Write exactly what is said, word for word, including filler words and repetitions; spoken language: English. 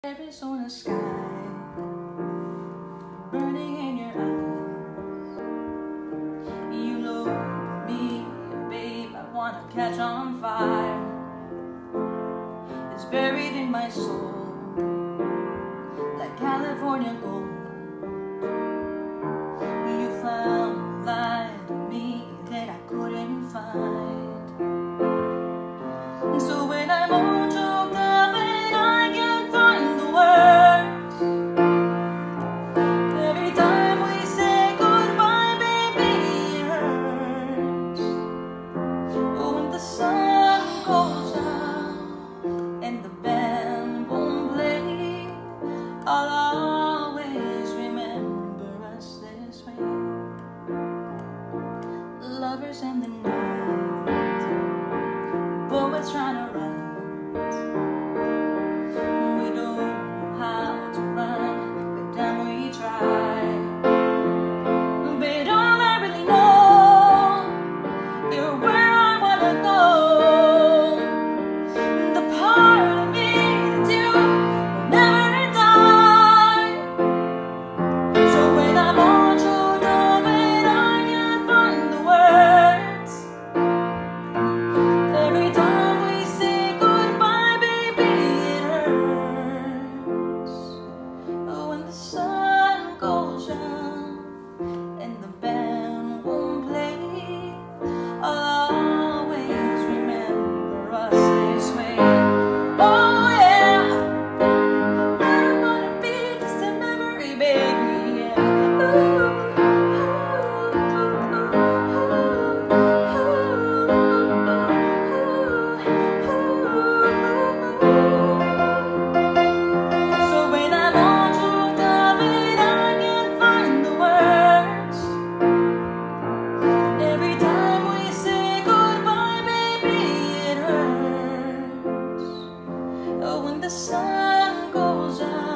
Arizona sky burning in your eyes. You look at me, babe, I wanna catch on fire. It's buried in my soul like California gold. You found a light in me that I couldn't find. So when I'm all choked up and I can't find the words, every time we say goodbye, baby, it hurts. Oh, when the sun goes down and the band won't play, I'll always remember us this way. Lovers in the night, poets trying to write. We don't know how to run, but then we try. But all I really know, you're where I wanna go. The part of me that you will never die. So when I'm all choked up and I can't find the words, every time we say goodbye, baby, it hurts. Oh, when the sun goes down and the band won't play, I'll always remember us this way. Oh yeah, I don't wanna be just a memory, baby. Yeah. Ooh, so when I'm all choked up and I can't find the words, every time we say goodbye, baby, it hurts. Oh, when the sun goes out